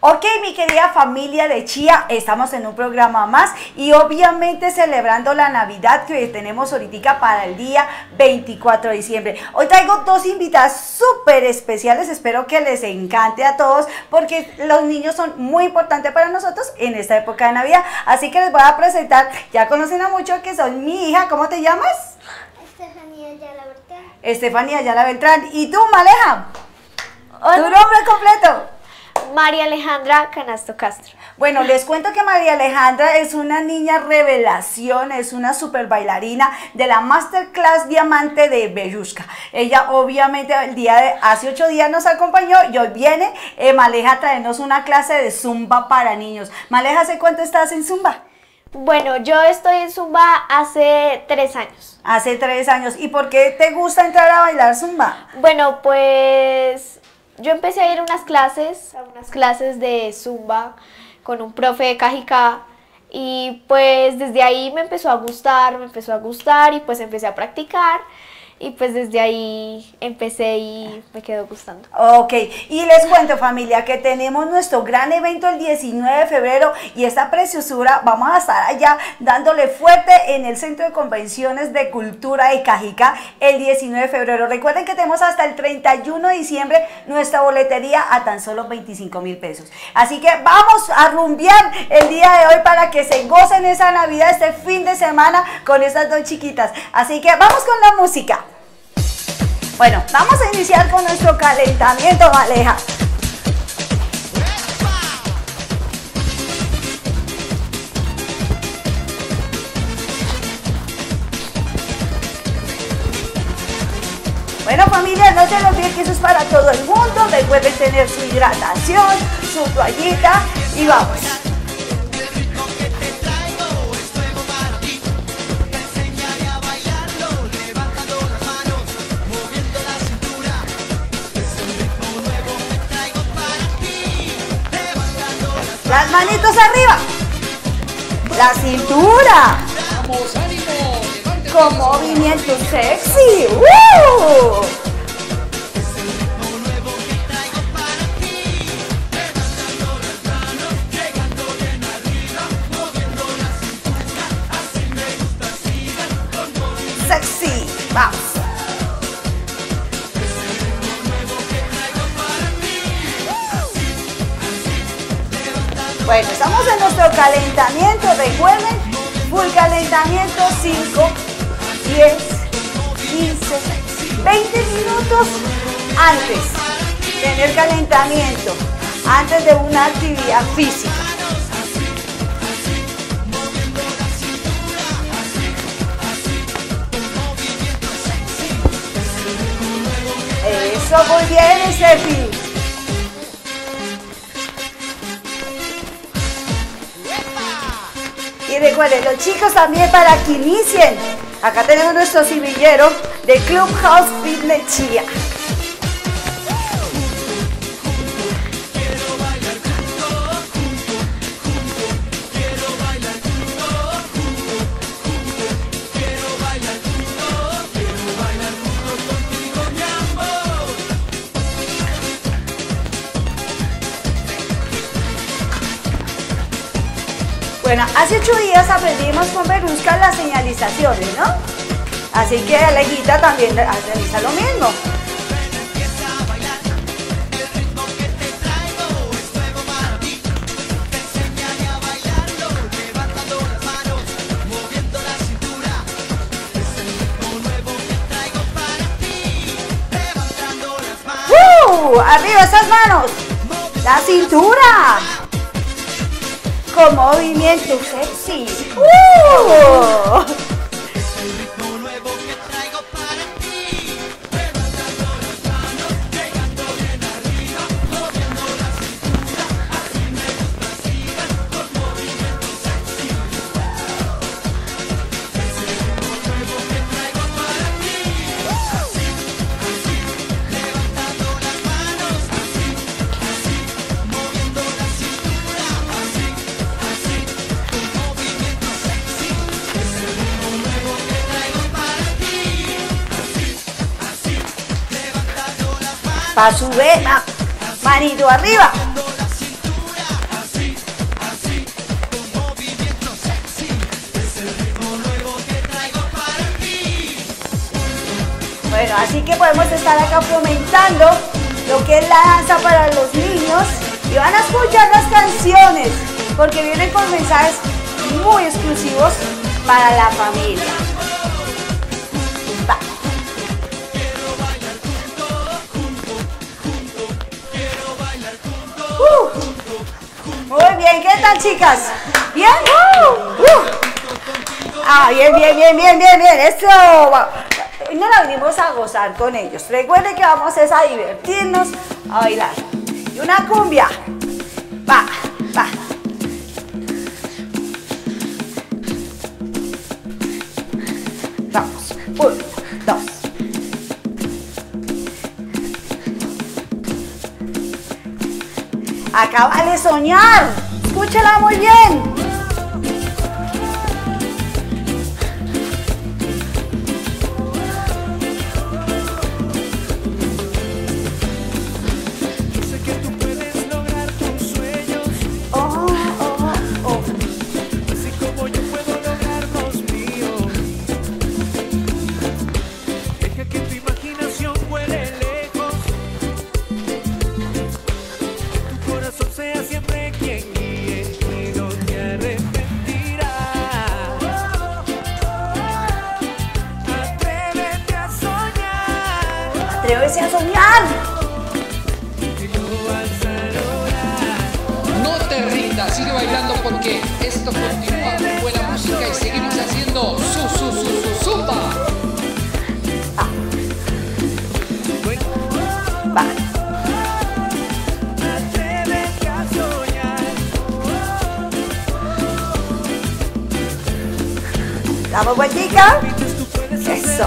Ok, mi querida familia de Chía, estamos en un programa más y obviamente celebrando la Navidad que tenemos ahorita para el día 24 de diciembre. Hoy traigo dos invitadas súper especiales, espero que les encante a todos porque los niños son muy importantes para nosotros en esta época de Navidad. Así que les voy a presentar, ya conocen a mucho que son mi hija, ¿cómo te llamas? Estefanía Ayala Beltrán. Estefanía Ayala Beltrán. ¿Y tú, Maleja? Hola. ¿Tu nombre completo? María Alejandra Canasto Castro. Bueno, les cuento que María Alejandra es una niña revelación, es una super bailarina de la Masterclass Diamante de Bellushka. Ella obviamente hace 8 días nos acompañó y hoy viene Maleja a traernos una clase de Zumba para niños. Maleja, ¿hace cuánto estás en Zumba? Bueno, yo estoy en Zumba hace 3 años. Hace 3 años. ¿Y por qué te gusta entrar a bailar Zumba? Bueno, pues yo empecé a ir a unas clases de Zumba con un profe de Cajicá y pues desde ahí me empezó a gustar y pues empecé a practicar y pues desde ahí empecé y me quedó gustando. Ok, y les cuento, familia, que tenemos nuestro gran evento el 19 de febrero y esta preciosura vamos a estar allá dándole fuerte en el Centro de Convenciones de Cultura de Cajicá el 19 de febrero. Recuerden que tenemos hasta el 31 de diciembre nuestra boletería a tan solo 25.000 pesos. Así que vamos a rumbear el día de hoy para que se gocen esa Navidad, este fin de semana con estas dos chiquitas. Así que vamos con la música. Bueno, vamos a iniciar con nuestro calentamiento, Maleja. Bueno, familia, no se lo olviden que eso es para todo el mundo. Recuerden tener su hidratación, su toallita y vamos. Las manitos arriba, la cintura, ¡Vamos, ánimo! con movimiento sexy. Sexy, vamos. Bueno, estamos en nuestro calentamiento, recuerden, full calentamiento, 5, 10, 15, 20 minutos antes, tener calentamiento, antes de una actividad física. Eso, muy bien, Steffi. Y recuerden, los chicos también para que inicien. Acá tenemos nuestro semillero de Clubhouse Fitness Chía. Bueno, hace 8 días aprendimos con Bellushka las señalizaciones, ¿no? Así que Alejita también realiza lo mismo. Arriba esas manos, la cintura. Con movimiento sexy. Pa' su vena, manito arriba. Bueno, así que podemos estar acá fomentando lo que es la danza para los niños y van a escuchar las canciones porque vienen con mensajes muy exclusivos para la familia. Va. Muy bien, ¿qué tal, chicas? ¿Bien? Ah, bien, eso. Hoy no la vinimos a gozar con ellos. Recuerden que vamos a divertirnos, a bailar. Y una cumbia. Va. Vamos. 1, 2. Acaba de soñar. Escúchala muy bien. Atrévese a soñar. No te rindas, sigue bailando porque esto continúa con buena música y seguimos haciendo su zumba. Va. Damos vueltica. Eso.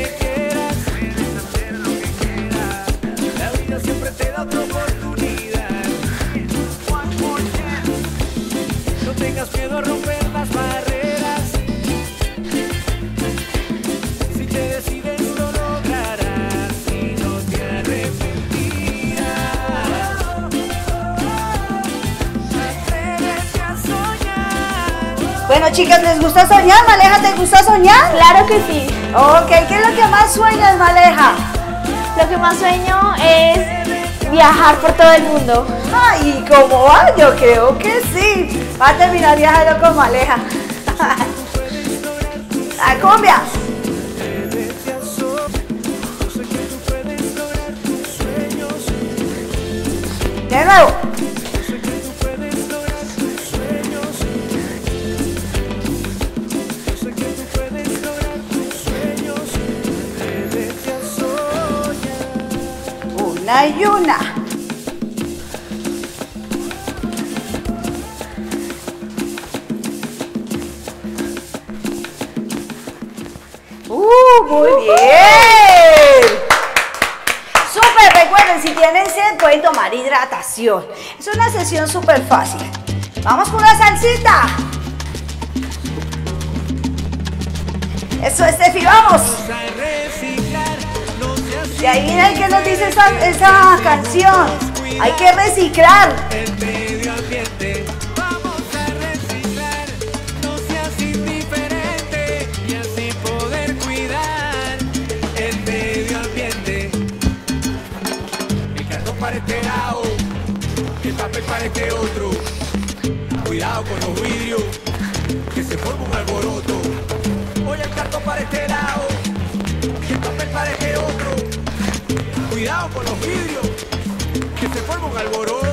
Siempre te da otra oportunidad. No tengas miedo a romper las barreras. Si te decides lo lograrás y no te arrepentirás. Atrévete a soñar. Bueno, chicas, ¿les gusta soñar? ¿Maleja, te gusta soñar? Claro que sí. Ok, ¿qué es lo que más sueñas, Maleja? Lo que más sueño es viajar por todo el mundo. Ay, ¿cómo va? Yo creo que sí. Va a terminar viajando con Maleja. La cumbia. De nuevo. Una y una. Muy bien. Súper, recuerden, si tienen sed pueden tomar hidratación. Es una sesión súper fácil. Vamos con una salsita. Eso, Estefi, vamos. Y ahí viene el que nos dice esa canción. Hay que reciclar. El medio ambiente. Vamos a reciclar. No seas indiferente y así poder cuidar el medio ambiente. El cartón para este lado, el papel para este otro. Cuidado con los vidrios, que se forma un alboroto. Oye, el cartón para este lado, el papel para este otro. Cuidado con los vidrios, que se forma un alboroto.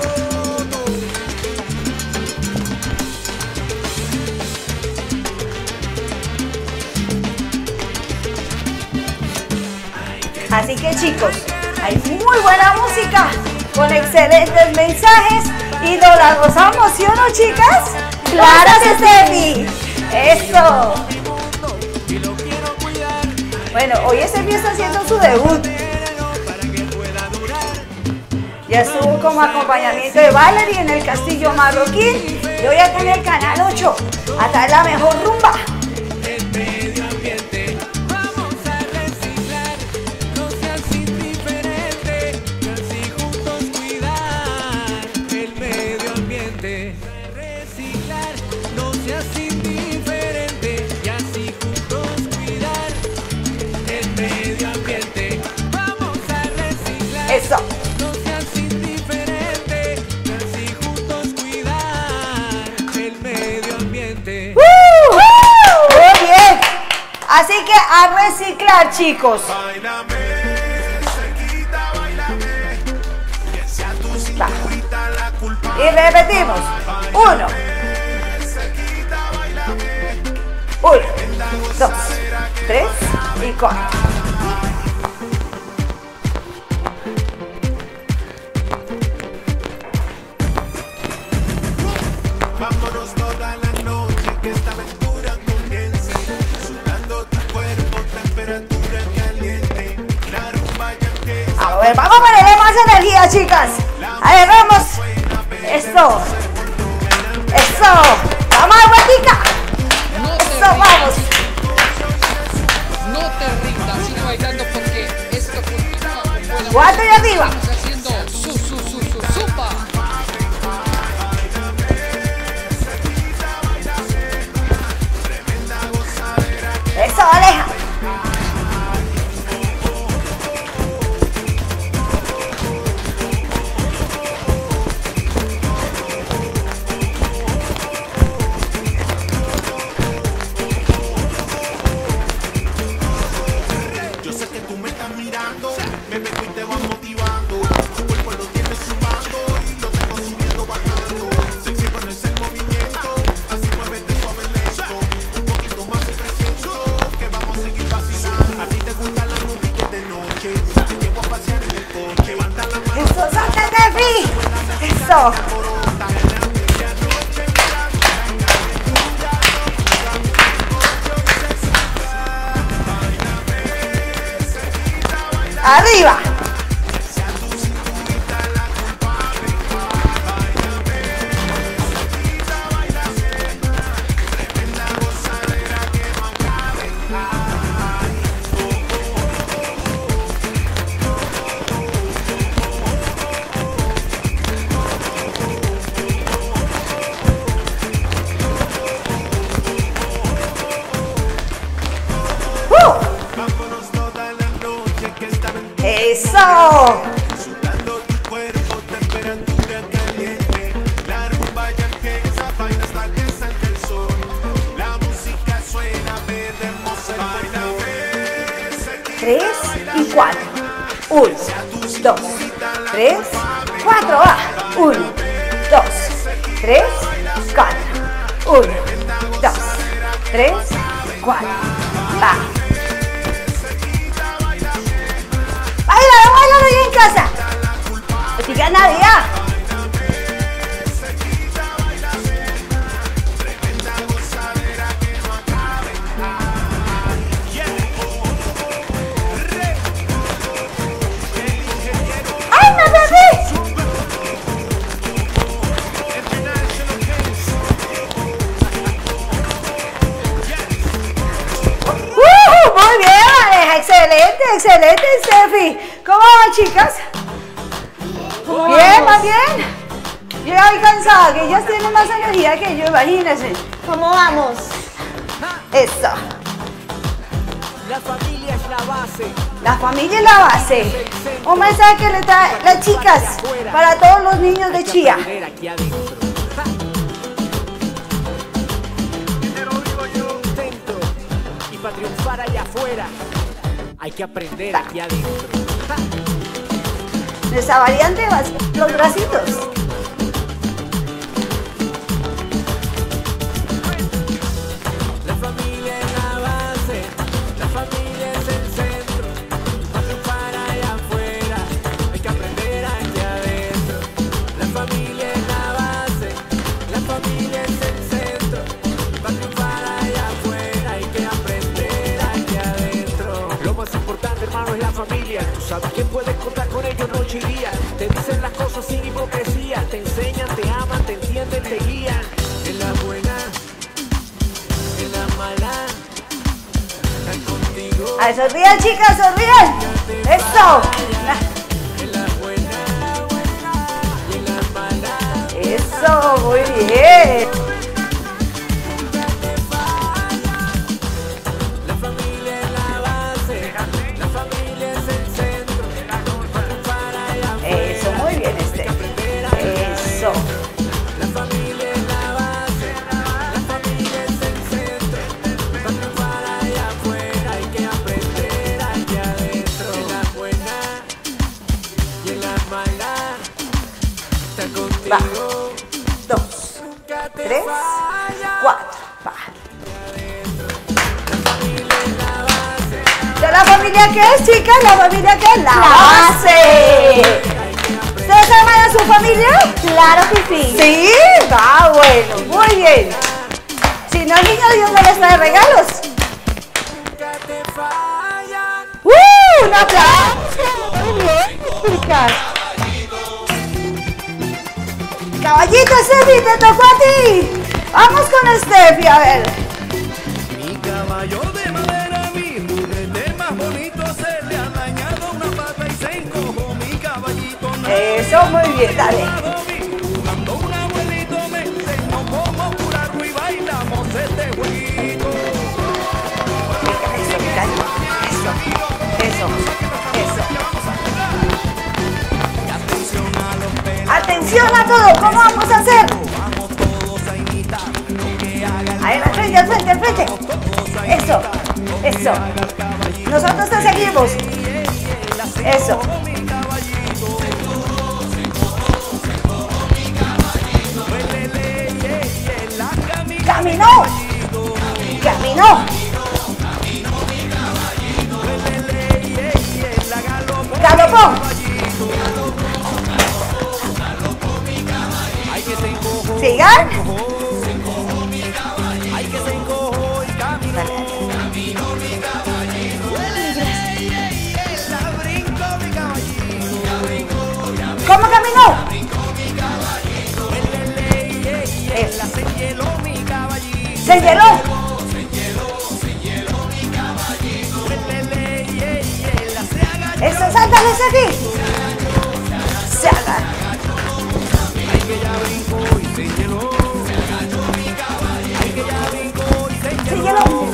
Así que, chicos, hay muy buena música con excelentes mensajes y nos la gozamos, ¿sí o no, chicas? Claro que Estefi. Eso. Bueno, hoy Estefi está haciendo su debut. Ya estuvo como acompañamiento de Valerie en el Castillo Marroquín y hoy acá en el Canal 8 a traer la mejor rumba. El medio ambiente, vamos a reciclar, no seas indiferente, y así juntos cuidar el medio ambiente. Reciclar, no seas indiferente, y así juntos cuidar el medio ambiente. a reciclar, chicos. Báilame, cerquita, báilame. Que sea tu Va. cinturita la culpa. Y repetimos. 1, 2, 3 y 4. Vámonos toda la noche, que esta aventura comience. Sudando tu cuerpo, temperatura caliente. La rumba ya empieza. A ver, vamos a ponerle más energía, chicas. A ver, vamos. Eso. Eso. Vamos, vueltica. No te Eso, rindas, vamos. no te rindas, sigue bailando porque esto continúa con buena 4 y música. arriba. Estamos haciendo su zumba. Eso, Aleja. Yo sé que tú me estás mirando, me meto y te vas motivando. Tu cuerpo lo tienes sumando y lo tengo subiendo, bajando. Sexy con ese movimiento, así muévete suave lento. Un poquito más de presión, que vamos a seguir vacilando. A ti te gusta la música de noche, te llevo a pasear en el coche. Levanta la mano, Eso, salte de free. Eso. Arriba. vámonos toda la noche, que esta aventura Eso. sudando tu cuerpo, temperatura caliente. La rumba ya empieza, baila hasta que salga el sol. La música suena, perdemos el baile. 3 y 4. 1, 2, 3, 4. Va. 1, 2, 3, 4. 1, 2, 3, 4. Va. Báilalo, báilalo ahí en casa. Diga Navidad. ¡Ay, me perdí! Muy bien, Aleja. Excelente, excelente, Steffi. ¿Cómo van, chicas? Bien, más bien. Yo ya voy cansada, que ellas tienen más energía que yo, imagínense. ¿Cómo vamos? Eso. La familia es la base. La familia es la base. Un mensaje que le trae las chicas para todos los niños de Chía. Ver aquí adentro. ¡Ja! Dentro. Y para triunfar allá afuera hay que aprender aquí adentro. ¡Ja! Nuestra variante, los bracitos. La familia es la base, la familia es el centro. Para triunfar allá afuera hay que aprender aquí adentro. La familia es la base, la familia es el centro. Para triunfar allá afuera hay que aprender aquí adentro. Lo más importante, hermano, es la familia. Tú sabes que puedes contar con ellos noche y día. Te dicen las cosas sin hipocresía. Te enseñan, te aman, te entienden, te guían. En la buena, en la mala, están contigo. A sonrían, chicas, sonrían. Eso. En la buena, y en la mala. Eso, muy bien. La familia es la base, la familia es el centro. Para triunfar allá afuera, Eso, muy bien, este. Eso. la familia es la base, la familia es el centro. Para triunfar allá afuera hay que 3, 4. Va. ¿De la familia qué es, chicas? ¿La familia qué es? La base. ¿Ustedes aman a su familia? Claro que sí. Sí, bueno, muy bien. Si no, el niño Dios no les trae regalos. ¡Un aplauso! Muy bien, chicas. Caballito, Steffi, te tocó a ti. Vamos con Steffi, a ver. Mi caballo de madera, mi juguete más bonito, se le ha dañado una pata y se encojó mi caballito. Eso, muy bien, dale. Cuando un abuelito me enseñó cómo curarlo y bailamos este jueguito. Atención a todo, ¿cómo vamos a hacer? Ahí al frente, al frente, al frente. Eso, eso. Nosotros te seguimos. Eso. Caminó. Caminó. Galopó. ¿Sigan? ¿Cómo caminó? Se hieló. Eso, sáltale ese aquí. Se agarra. Se hieló.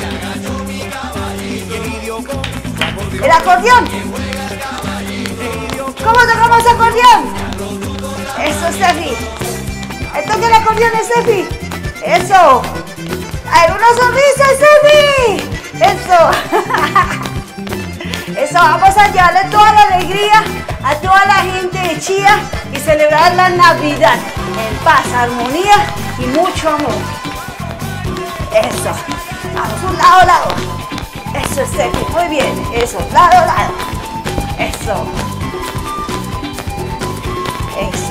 El acordeón. ¿Cómo tocamos acordeón? Eso, Steffi. Toca el acordeón, Steffi. Eso. A ver, una sonrisa, Steffi. Eso. Eso, vamos a llevarle toda la alegría a toda la gente de Chía y celebrar la Navidad en paz, armonía y mucho amor. Eso. Vamos un lado a lado. Eso, Steffi. Muy bien. Eso. Lado a lado. Eso. Eso.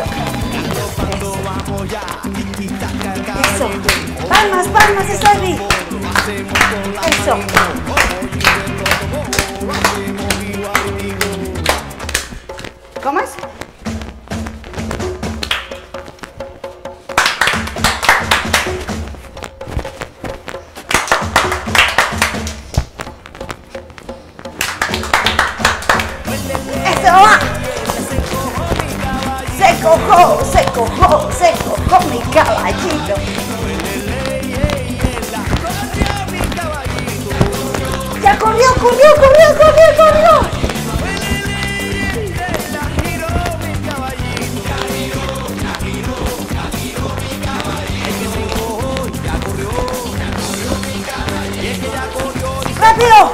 Eso. Palmas, palmas, Steffi. Eso. ¿Cómo es? Eso va. Se cojó mi caballito. Ya corrió. ¡Rápido!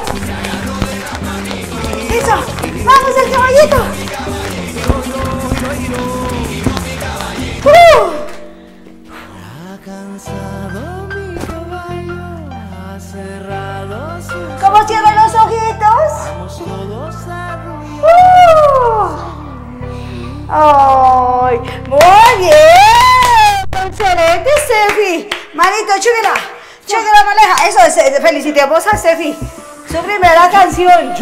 ¡Eso! ¡Vamos el caballito! Ha cansado mi caballo, ha cerrado sus ¿Cómo cierran los ojitos? ojos todos arruinados. ¡Ay! ¡Muy bien! ¡Excelente, Steffi! Manito, chúguela, maleja. Eso es, felicitemos a Steffi. Su primera canción.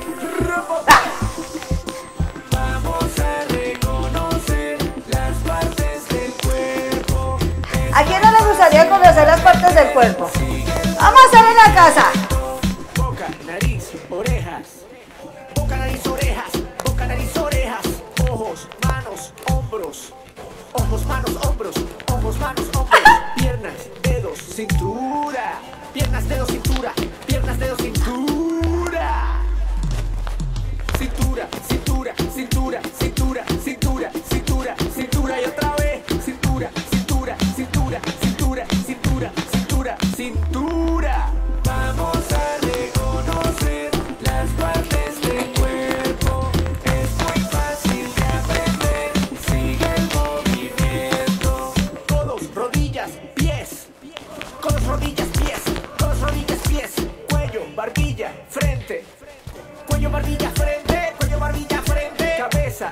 Vamos a reconocer las partes del cuerpo. ¿A quién no le gustaría conocer las partes del cuerpo? Vamos a hacer en la casa. Boca, nariz, orejas. Boca, nariz, orejas. Boca, nariz, orejas. Ojos, manos, hombros. Ojos, manos, hombros. Ojos, manos, hombros. Piernas, dedos, cintura. Piernas, dedos, cintura. Piernas, dedos, cintura. Cintura, cintura, cintura, cintura, cintura, cintura, cintura y otra vez. Cintura, cintura, cintura, cintura, cintura, cintura, cintura. Vamos a reconocer las partes del cuerpo. Es muy fácil de aprender. Sigue el movimiento. Codos, rodillas,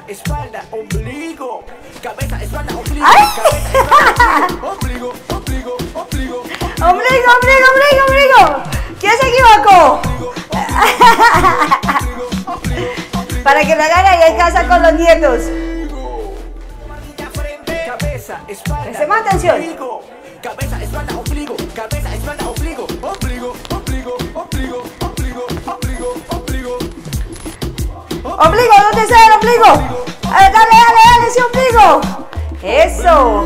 espalda, ombligo. Cabeza, espalda, ombligo. ¡Ay! Cabeza, espalda, ombligo, ombligo, ombligo, Ombligo, ombligo, ombligo, ombligo. ¿Quién se equivocó? Para que lo hagan ahí en casa con los nietos. cabeza, espalda, Prestemos atención. ombligo. Cabeza, espalda, ombligo. Cabeza, espalda, ombligo. Ombligo, ombligo, ombligo, ombligo, ombligo, ombligo. Ombligo, ¿dónde está el ombligo? A ver, dale, dale, dale ese ombligo. Eso.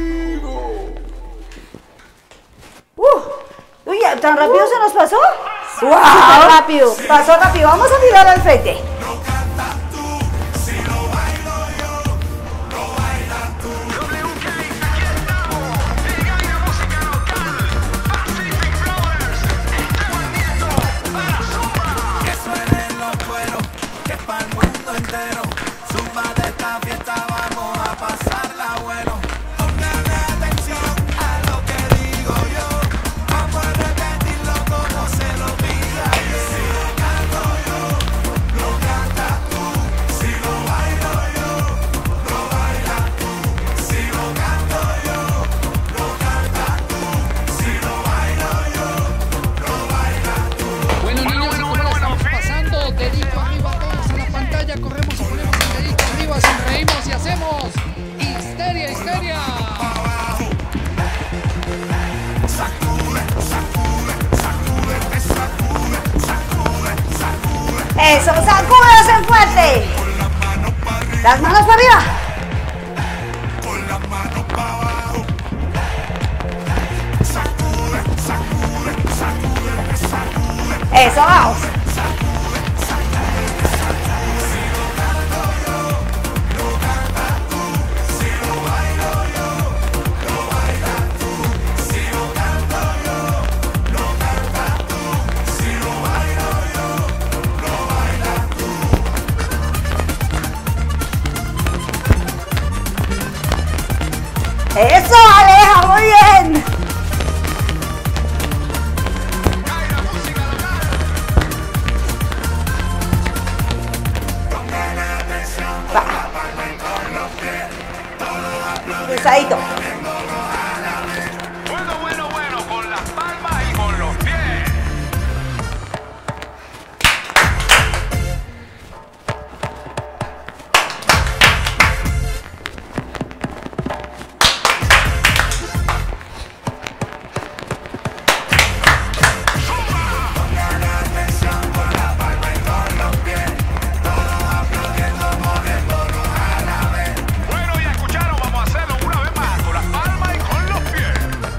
Uy, ¿tan rápido se nos pasó? ¡Wow! Súper rápido. Pasó rápido. Vamos a mirar al frente. Bueno, niños, ¿y cómo la estamos pasando? Dedito arriba, todos a la pantalla, corremos y ponemos el dedito arriba, sonreímos y hacemos histeria, histeria. Eso, sacúdase fuerte. Las manos para arriba. Eso, vamos. Eso, Aleja, muy bien. Cruzadito. Bueno, con las palmas y con los pies. Bueno, ya escucharon, vamos a hacerlo una vez más con las palmas y con los pies.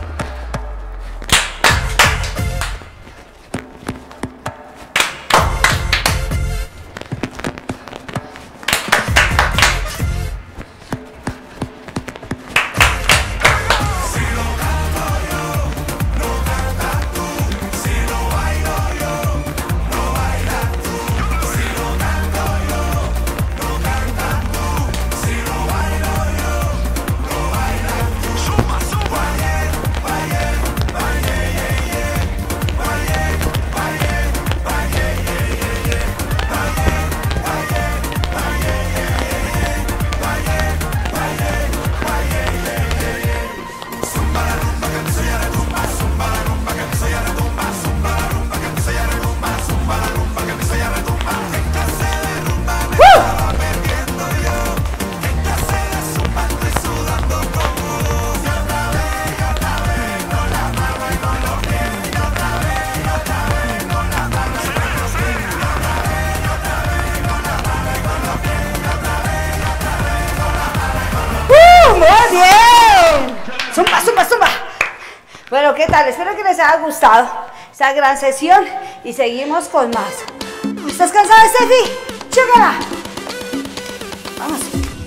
Muy bien. Zumba, zumba, zumba. Bueno, ¿qué tal? Espero que les haya gustado esta gran sesión y seguimos con más. ¿Estás cansada, Steffi? ¡Chúcala! Vamos.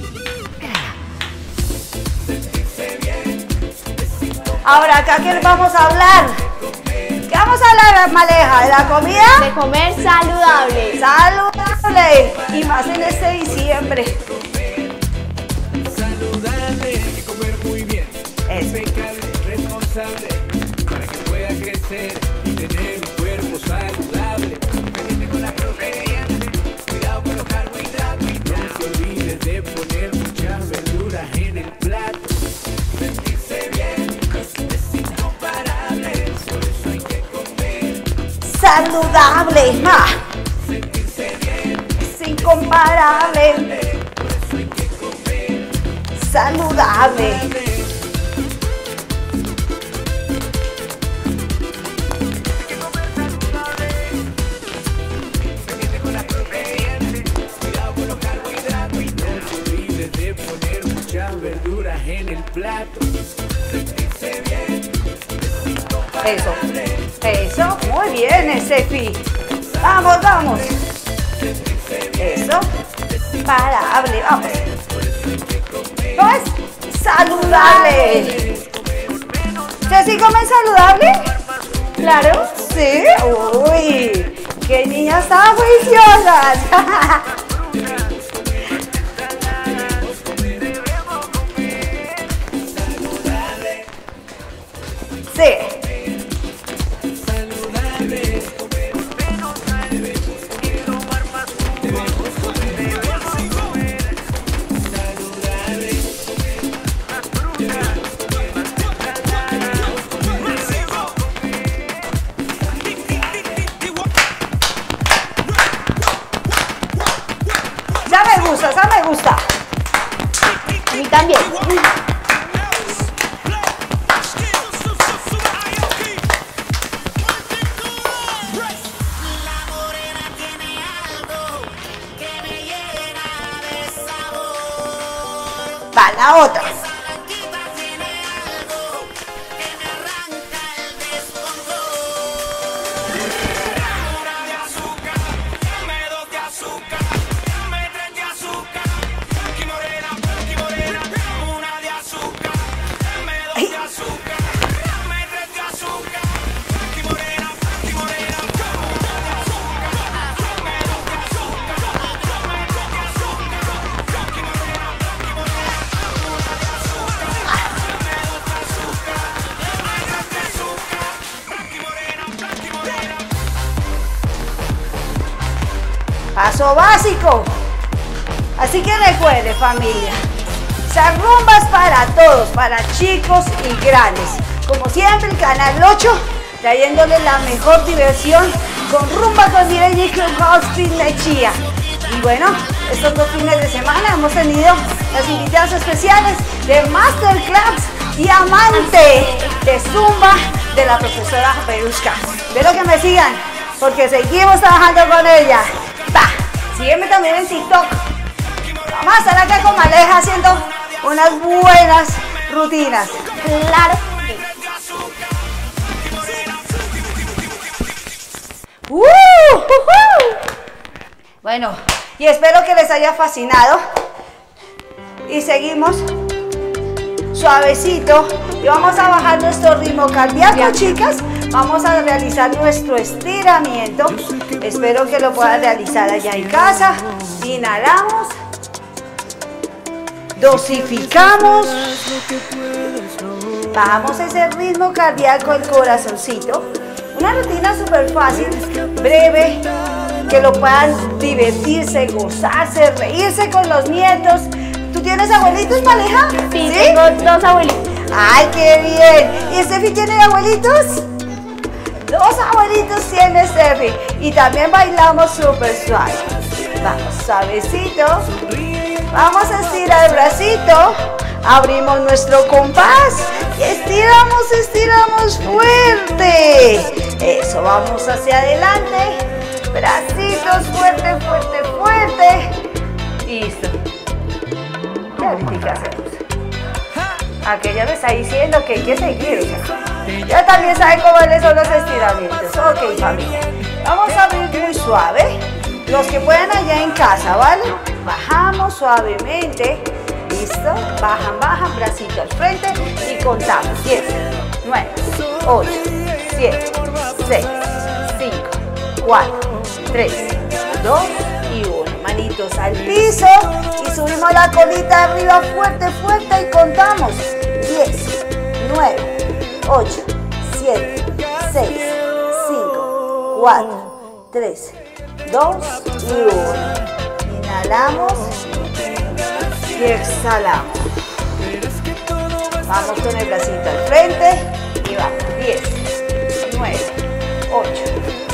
Ahora, ¿acá qué vamos a hablar? ¿Qué vamos a hablar, Maleja? ¿De la comida? De comer saludable. Saludable. Y más en este diciembre. Saludable, hay que comer muy bien. Eso. Impecable, responsable, para que pueda crecer y tener un cuerpo saludable. Pendiente con las proteínas, cuidado con los carbohidratos. No se olvides de saludable, es incomparable, saludable. De poner muchas verduras en el plato. Sentirse bien. Eso, muy bien, Sefi. Vamos, vamos. Eso, parable, vamos. ¿Cómo es? Saludable. ¿Ceci come saludable? Claro. Sí. Uy, qué niñas tan juiciosas. Sí. Esa me gusta. A mí también. Va la otra. Paso básico. Así que recuerde, familia, esas rumbas para todos, para chicos y grandes. Como siempre, el Canal 8 trayéndole la mejor diversión con rumba con Mireille y Clubhouse Mechía. Y bueno, estos 2 fines de semana hemos tenido las invitadas especiales de Masterclass Diamante de Zumba de la profesora Peruska. Espero que me sigan porque seguimos trabajando con ella. Va, sígueme también en TikTok. Vamos a estar acá con Maleja haciendo unas buenas rutinas. Claro. Bueno, y espero que les haya fascinado. Y seguimos suavecito. Y vamos a bajar nuestro ritmo cardíaco, chicas. Vamos a realizar nuestro estiramiento. Espero que lo puedan realizar allá en casa. Inhalamos. Dosificamos. Bajamos ese ritmo cardíaco, el corazoncito. Una rutina súper fácil, breve, que lo puedan divertirse, gozarse, reírse con los nietos. ¿Tú tienes abuelitos, Maleja? Sí, tengo 2 abuelitos. ¡Ay, qué bien! ¿Y Steffi tiene abuelitos? 2 abuelitos tiene Steffi. Y también bailamos súper suave. Vamos, suavecito. Vamos a estirar el bracito. Abrimos nuestro compás. Y estiramos, estiramos fuerte. Eso, vamos hacia adelante. Bracitos fuerte, fuerte, fuerte. Listo. ¿Qué ahorita hacemos? Aquella me está diciendo que hay que seguir. Ya también sabe cómo son los estiramientos. Ok, familia. Vamos a abrir muy suave. Los que puedan allá en casa, ¿vale? Bajamos suavemente. Listo. Bajan, bajan. Bracito al frente. Y contamos. 10, 9, 8, 7, 6, 5, 4, 3, 2 y 1. Manitos al piso. Y subimos la colita arriba fuerte, fuerte. Y contamos. 10, 9, 8, 7, 6, 5, 4, 3, 2 y 1. Inhalamos y exhalamos. Vamos con el bracito al frente y vamos. 10, 9, 8,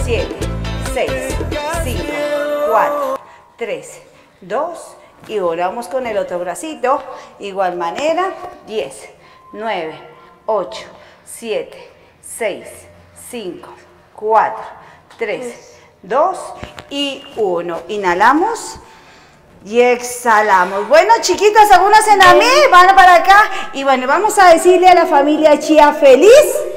7, 6, 5, 4, 3, 2 y volvamos con el otro bracito. Igual manera, 10, 9, 8, 7, 6, 5, 4, 3, 2 y 1. Inhalamos y exhalamos. Bueno, chiquitas, algunas en a mí, van para acá. Y bueno, vamos a decirle a la familia Chía feliz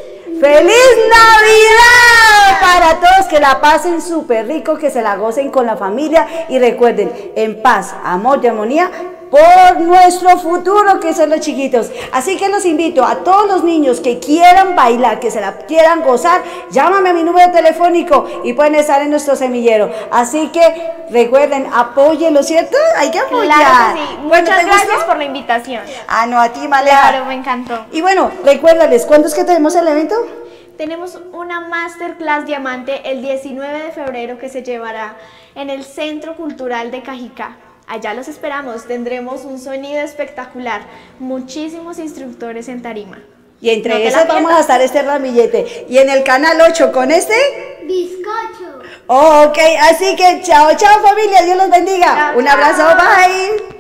Navidad para todos, que la pasen súper rico, que se la gocen con la familia y recuerden, en paz, amor y armonía por nuestro futuro, que son los chiquitos. Así que los invito a todos los niños que quieran bailar, que se la quieran gozar, llámame a mi número telefónico y pueden estar en nuestro semillero. Así que recuerden, apóyenlo, ¿cierto? Hay que apoyar. Claro que sí. Bueno, Muchas ¿te gracias gustó? por la invitación. Ah, no, a ti, Maleja. Claro, me encantó. Y bueno, recuérdales, ¿cuándo es que tenemos el evento? Tenemos una Masterclass Diamante el 19 de febrero que se llevará en el Centro Cultural de Cajicá. Allá los esperamos, tendremos un sonido espectacular, muchísimos instructores en tarima. Y entre No te la esas vamos pierdas. a estar este ramillete. Y en el canal 8 con este. Bizcocho. Ok, así que chao, chao familia, Dios los bendiga. Chao, Un abrazo, chao. bye.